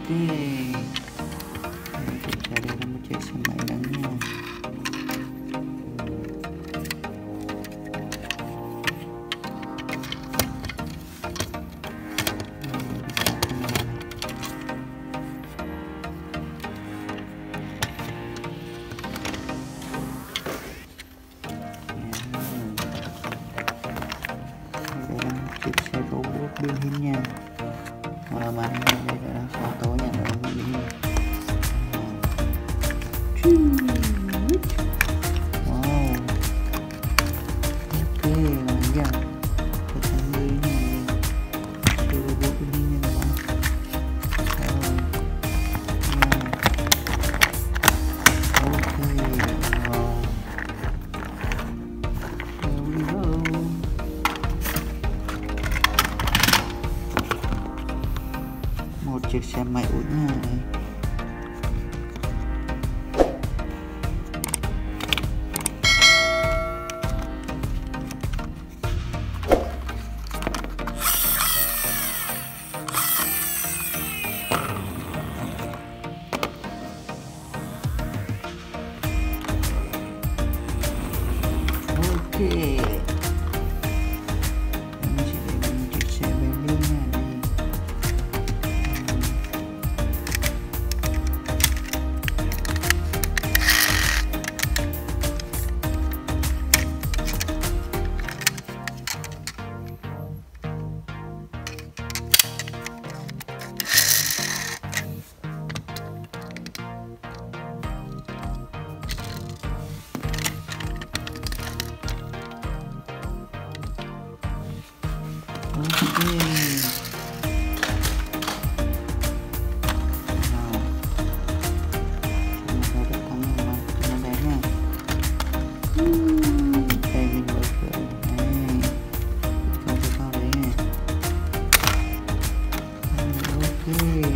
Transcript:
Đây là một chiếc xe máy đắng nha. Chiếc xe robot biến hình nha, mà màn hình đây là sao tối nha, nó biến hình. Wow, ok rồi nha, cái thằng người này xe robot biến hình nha các bạn. Ok, wow, there we go. Một chiếc xe máy ủi nha này. Ok, mình sẽ để một chiếc xe bentley nha này. Ok. Nào, chúng ta được thắng rồi, chúng ta đến nha. Đây mình mở cửa này, không có sao đấy. Ok.